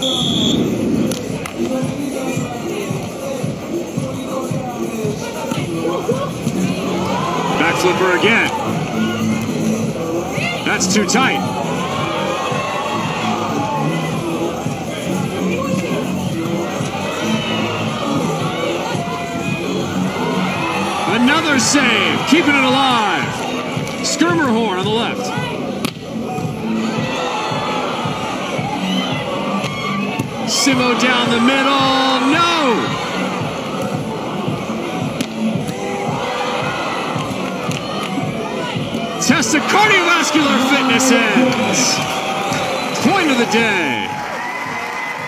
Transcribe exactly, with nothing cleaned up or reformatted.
Back flipper again. That's too tight. Another save, keeping it alive. Schermerhorn on the left. Simo down the middle, no! Test of cardiovascular fitness ends. Point of the day.